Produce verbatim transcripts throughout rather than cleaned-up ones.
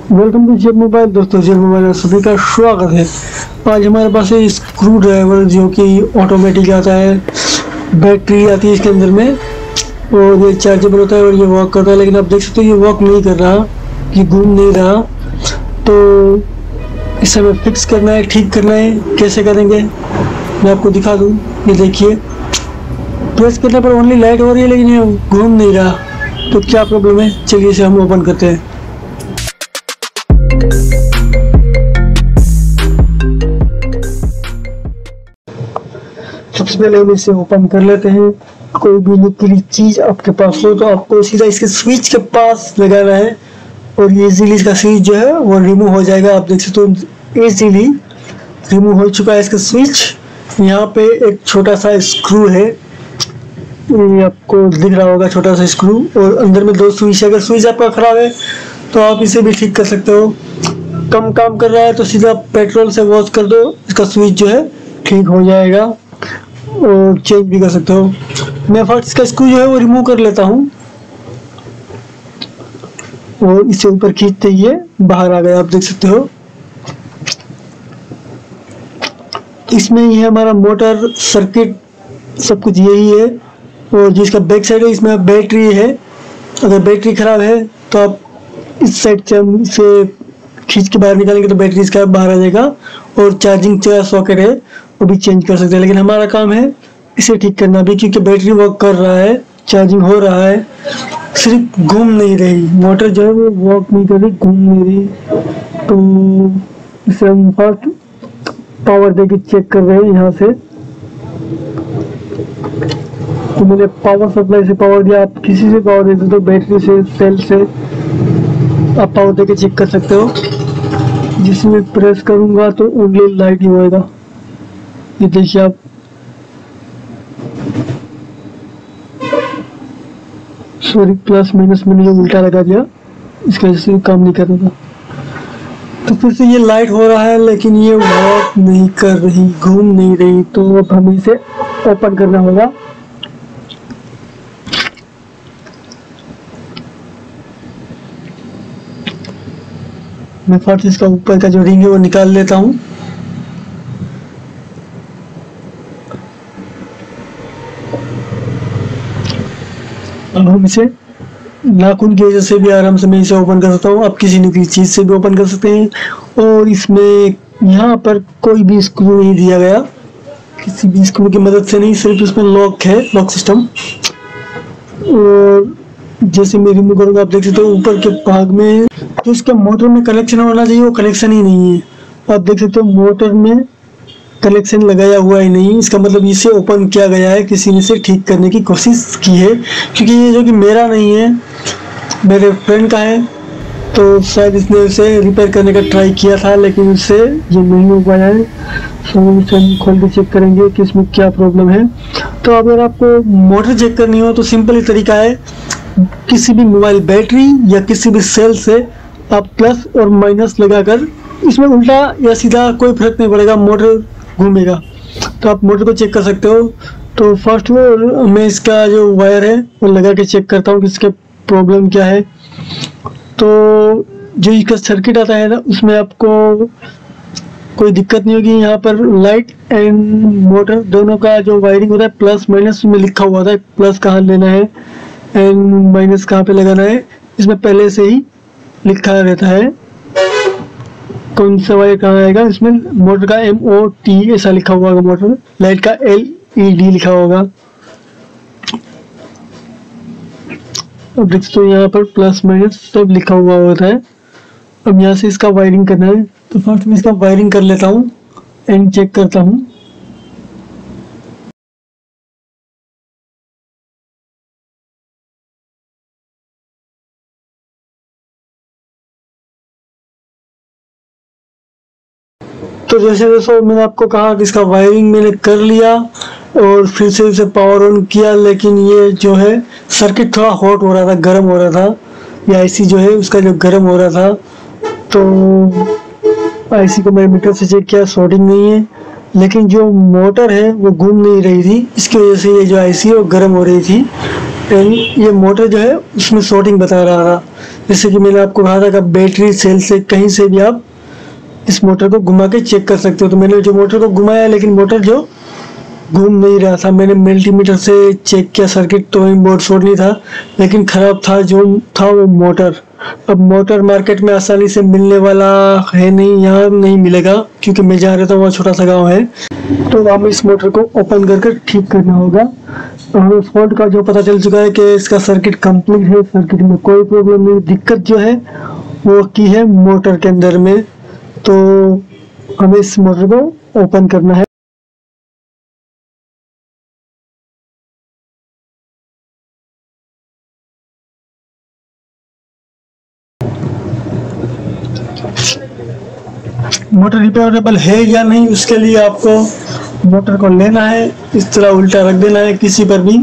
Welcome to जेब mobile. दोस्तों जेब मोबाइल में सभी का स्वागत है। आज हमारे पास है स्क्रू ड्राइवर जो कि ऑटोमेटिक आता है, बैटरी आती है इसके अंदर में और ये चार्जेबल होता है और ये वर्क करता है। लेकिन आप देख सकते हो ये वर्क नहीं कर रहा, ये घूम नहीं रहा। तो इसे हमें फिक्स करना है, ठीक करना है। कैसे करेंगे मैं आपको दिखा दूँ। ये देखिए, प्रेस करने पर ओनली लाइट हो रही है लेकिन ये घूम नहीं रहा। तो क्या प्रॉब्लम है, चलिए इसे हम ओपन करते हैं। सबसे पहले हम इसे ओपन कर लेते हैं। कोई भी नुकीली चीज आपके पास हो तो आपको सीधा इसके स्विच के पास लगाना है और ये इजीली इसका स्विच जो है वो रिमूव हो जाएगा। आप देख सकते हो इजीली रिमूव हो चुका है इसका स्विच। यहाँ पे एक छोटा सा स्क्रू है, ये आपको दिख रहा होगा, छोटा सा स्क्रू, और अंदर में दो स्विच है। अगर स्विच आपका खराब है तो आप इसे भी ठीक कर सकते हो। कम काम कर रहा है तो सीधा पेट्रोल से वॉश कर दो, इसका स्विच जो है ठीक हो जाएगा और चेंज भी कर सकते हो। मैं फर्स्ट इसका स्क्रू जो है वो रिमूव कर लेता हूँ और इसे ऊपर खींचते ही ये बाहर आ गया, आप देख सकते हो। इसमें ये हमारा मोटर सर्किट सब कुछ यही है और जिसका बैक साइड है इसमें बैटरी है। अगर बैटरी खराब है तो आप इस साइड से हम इसे खींच के बाहर निकालेंगे तो बैटरी इसका बाहर आ जाएगा और चार्जिंग का सॉकेट है वो भी चेंज कर सकते हैं। लेकिन हमारा काम है इसे ठीक करना भी, क्योंकि बैटरी वर्क कर रहा है, चार्जिंग हो रहा है, सिर्फ घूम नहीं रही मोटर जो है वो वर्क नहीं कर रही, घूम नहीं रही। तो इसे हम फर्स्ट पावर दे के चेक कर रहे हैं। यहाँ से तो मैंने पावर सप्लाई से पावर दिया, आप किसी से पावर देते तो बैटरी से, सेल से आप पावर दे के चेक कर सकते हो। जिसमें प्रेस करूंगा तो ओनली लाइट ही होएगा। ये देखिए आप, सॉरी प्लस माइनस मैंने जो उल्टा लगा दिया इसकी वजह से काम नहीं कर रहा था। तो फिर से ये लाइट हो रहा है लेकिन ये वर्क नहीं कर रही, घूम नहीं रही। तो अब हमें इसे ओपन करना होगा। मैं फर्स्ट इसका ऊपर का जो रिंग है वो निकाल लेता हूँ। अब हम इसे नाखून की वजह से भी आराम से मैं इसे ओपन कर सकता हूँ। आप किसी न किसी चीज से भी ओपन कर सकते हैं। और इसमें यहाँ पर कोई भी स्क्रू नहीं दिया गया, किसी भी स्क्रू की मदद से नहीं, सिर्फ इसमें लॉक है, लॉक सिस्टम। और जैसे मैं रिमूव करूँगा आप देख सकते हो ऊपर के भाग में तो इसके मोटर में कनेक्शन होना चाहिए, वो कनेक्शन ही नहीं है। आप देख सकते हो मोटर में कनेक्शन लगाया हुआ ही नहीं। इसका मतलब इसे ओपन किया गया है, किसी ने इसे ठीक करने की कोशिश की है। क्योंकि ये जो कि मेरा नहीं है, मेरे फ्रेंड का है, तो शायद इसने उसे रिपेयर करने का ट्राई किया था लेकिन उससे ये नहीं हो पाया है। तो इसे हम खोल के चेक करेंगे कि इसमें क्या प्रॉब्लम है। तो अगर आपको मोटर चेक करनी हो तो सिंपल ही तरीका है, किसी भी मोबाइल बैटरी या किसी भी सेल से आप प्लस और माइनस लगाकर, इसमें उल्टा या सीधा कोई फर्क नहीं पड़ेगा, मोटर घूमेगा। तो आप मोटर को चेक कर सकते हो। तो फर्स्ट वो मैं इसका जो वायर है वो लगा के चेक करता हूँ कि इसका प्रॉब्लम क्या है। तो जो इसका सर्किट आता है ना उसमें आपको कोई दिक्कत नहीं होगी। यहाँ पर लाइट एंड मोटर दोनों का जो वायरिंग होता है प्लस माइनस में लिखा हुआ था, प्लस कहाँ लेना है एंड माइनस कहाँ पे लगाना है, इसमें पहले से ही लिखा रहता है कौन सा वायर कहाँ आएगा। इसमें मोटर का एम ओ टी ऐसा लिखा हुआ होगा, मोटर लाइट का एल ई डी लिखा होगा। अब देख सकते हो यहाँ पर प्लस माइनस सब लिखा हुआ होता है। अब यहाँ से इसका वायरिंग करना है तो फर्स्ट मैं इसका वायरिंग कर लेता हूँ एंड चेक करता हूँ। तो जैसे जैसे मैंने आपको कहा कि इसका वायरिंग मैंने कर लिया और फिर से इसे पावर ऑन किया, लेकिन ये जो है सर्किट थोड़ा हॉट हो रहा था, गर्म हो रहा था। ये आईसी जो है उसका जो गर्म हो रहा था, तो आईसी को मैंने मीटर से चेक किया, शॉर्टिंग नहीं है। लेकिन जो मोटर है वो घूम नहीं रही थी, इसकी वजह से ये जो आईसी है वो गर्म हो रही थी। एंड ये मोटर जो है उसमें शॉर्टिंग बता रहा था। जैसे कि मैंने आपको कहा था कि बैटरी सेल से कहीं से भी आप इस मोटर को घुमा के चेक कर सकते हो। तो मैंने जो मोटर को घुमाया, लेकिन मोटर जो घूम नहीं रहा था। मैंने मल्टीमीटर से चेक किया सर्किट, तो वही बोर्ड शॉर्ट नहीं था, लेकिन ख़राब था जो था वो मोटर। अब मोटर मार्केट में आसानी से मिलने वाला है नहीं, यहाँ नहीं मिलेगा, क्योंकि मैं जहाँ रहता हूँ वहाँ छोटा सा गाँव है। तो हमें इस मोटर को ओपन कर कर ठीक करना होगा। तो हमें फॉल्ट का जो पता चल चुका है कि इसका सर्किट कंप्लीट है, सर्किट में कोई प्रॉब्लम नहीं। दिक्कत जो है वो की है मोटर के अंदर में। तो हमें इस मोटर को ओपन करना है। मोटर रिपेयरेबल है या नहीं, उसके लिए आपको मोटर को लेना है, इस तरह उल्टा रख देना है किसी पर भी।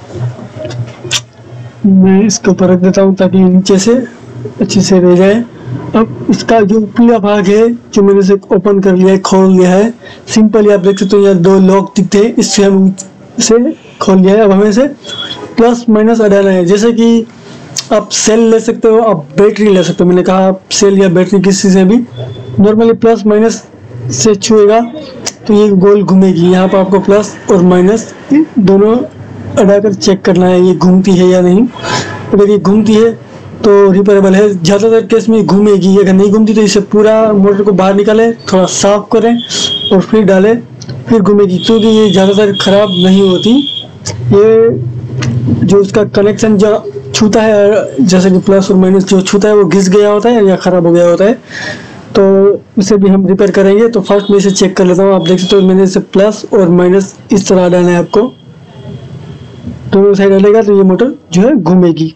मैं इसके ऊपर रख देता हूँ ताकि नीचे से अच्छे से रह जाए। अब इसका जो ऊपरी भाग है जो मैंने इसे ओपन कर लिया है, खोल लिया है। सिंपली आप देख सकते हो यहाँ दो लॉक दिखते हैं, इससे हम इसे खोल लिया है। अब हमें इसे प्लस माइनस अडाना है। जैसे कि आप सेल ले सकते हो, आप बैटरी ले सकते हो। मैंने कहा आप सेल या बैटरी किसी से भी नॉर्मली प्लस माइनस से छुएगा तो ये गोल घूमेगी। यहाँ पर आपको प्लस और माइनस दोनों अड़ाकर चेक करना है ये घूमती है या नहीं। अगर ये घूमती है तो रिपेयरेबल है, ज़्यादातर केस में घूमेगी। अगर नहीं घूमती तो इसे पूरा मोटर को बाहर निकालें, थोड़ा साफ करें और फिर डालें, फिर घूमेगी, क्योंकि ये ज़्यादातर ख़राब नहीं होती। ये जो उसका कनेक्शन जो छूता है, जैसे कि प्लस और माइनस जो छूता है वो घिस गया होता है या ख़राब हो गया होता है, तो इसे भी हम रिपेयर करेंगे। तो फर्स्ट मैं इसे चेक कर लेता हूँ। आप देख सकते हो मैंने इसे प्लस और माइनस इस तरह डालना है आपको, दोनों साइड डालेगा तो ये मोटर जो है घूमेगी।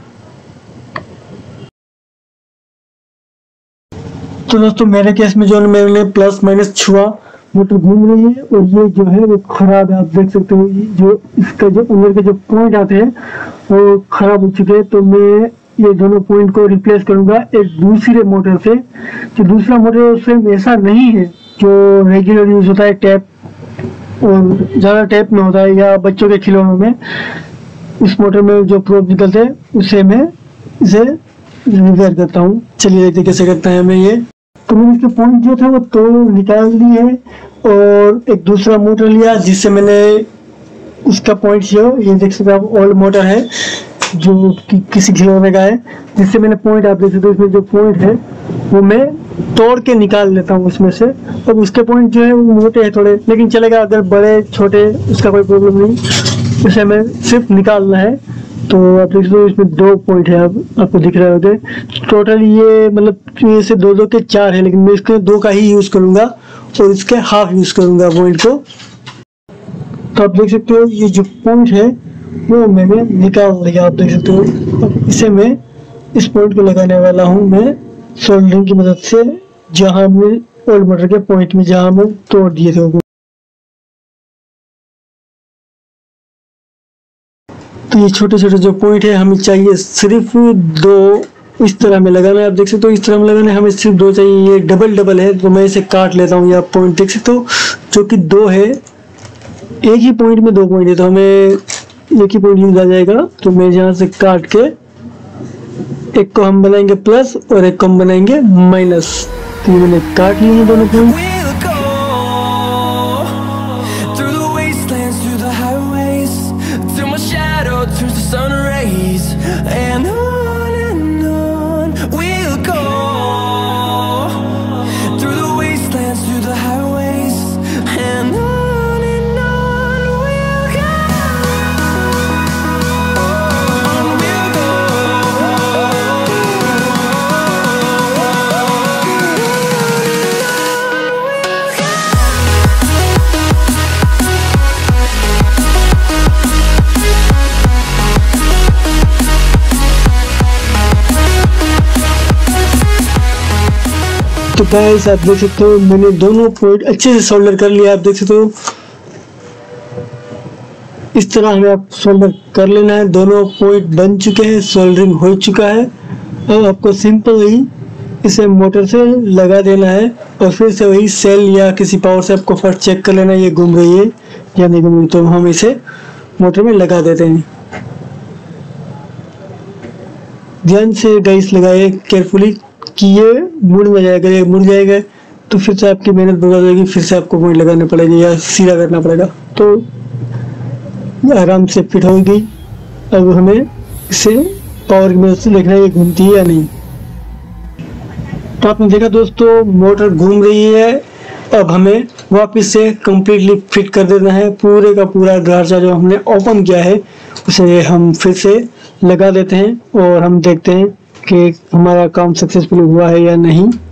तो दोस्तों मेरे केस में जो मैंने प्लस माइनस छुआ, मोटर घूम रही है और ये जो है वो खराब है। आप देख सकते हो जो इसका जो अंदर के जो पॉइंट आते हैं वो खराब हो चुके हैं। तो मैं ये दोनों पॉइंट को रिप्लेस करूंगा एक दूसरे मोटर से। जो दूसरा मोटर है उसमें ऐसा नहीं है जो रेगुलर यूज होता है टैप और ज़्यादा टैप में होता है या बच्चों के खिलौनों में। इस मोटर में जो प्रोब निकलते हैं उसे मैं इसे रिपेयर करता हूँ। चलिए देखते कैसे करते हैं हमें ये। तो मैंने इसके पॉइंट जो थे वो तो निकाल दिए हैं और एक दूसरा मोटर लिया जिससे मैंने उसका पॉइंट जो ये देख सकते हैं आप, ओल्ड मोटर है जो कि किसी खिलौने का है, जिससे मैंने पॉइंट आप देख सकते हो इसमें जो पॉइंट है वो मैं तोड़ के निकाल लेता हूँ उसमें से। अब उसके पॉइंट जो है वो मोटे हैं थोड़े, लेकिन चलेगा, अगर बड़े छोटे उसका कोई प्रॉब्लम नहीं, उसे हमें सिर्फ निकालना है। तो आप देख सकते हो इसमें दो पॉइंट है, आप आपको दिख रहे होंगे। टोटल ये मतलब ये से दो दो के चार है, लेकिन मैं इसके दो का ही यूज़ करूँगा और इसके हाफ यूज़ करूँगा पॉइंट को। तो आप देख सकते हो ये जो पॉइंट है वो मैंने निकाल लिया, आप देख सकते हो। अब इसे मैं इस पॉइंट को लगाने वाला हूँ मैं सोल्डरिंग की मदद से, जहाँ मैं ओल्ड मोटर के पॉइंट में जहाँ मैं तोड़ दिए थे वो। तो ये छोटे छोटे जो पॉइंट है हमें चाहिए सिर्फ दो, इस तरह में लगाना है। आप देख सकते हो इस तरह में लगाना है, हमें सिर्फ दो चाहिए। ये डबल डबल है तो मैं इसे काट लेता हूँ। ये आप पॉइंट देख सकते हो जो कि दो है, एक ही पॉइंट में दो पॉइंट है तो हमें एक ही पॉइंट यूज आ जाएगा। तो मैं यहाँ से काट के एक को हम बनाएंगे प्लस और एक को हम बनाएंगे माइनस। तो ये मैंने काट लिए हैं दोनों पॉइंट। तो गाइस आप देख सकते हो मैंने दोनों पॉइंट अच्छे से सोल्डर कर लिया। आप देख सकते हो इस तरह हमें आप सोल्डर कर लेना है। दोनों पॉइंट बन चुके हैं, सोल्डरिंग हो चुका है। अब आपको सिंपल ही इसे मोटर से लगा देना है और फिर से वही सेल या किसी पावर से आपको फर्स्ट चेक कर लेना है ये घूम रही है या नहीं घूम रही। तो हम इसे मोटर में लगा देते हैं। ध्यान से गाइस लगाए केयरफुली कि ये मुड़ ना जाएगा। ये मुड़ जाएगा तो फिर से आपकी मेहनत बर्बाद होगी, फिर से आपको पॉइंट लगाने पड़ेगी या सीधा करना पड़ेगा। तो आराम से फिट हो गई। अब हमें इसे पावर की मदद से देखना है ये घूमती है या नहीं। तो आपने देखा दोस्तों मोटर घूम रही है। अब हमें वापस से कम्प्लीटली फिट कर देना है। पूरे का पूरा ढांचा जो हमने ओपन किया है उसे हम फिर से लगा देते हैं और हम देखते हैं कि हमारा काम सक्सेसफुल हुआ है या नहीं।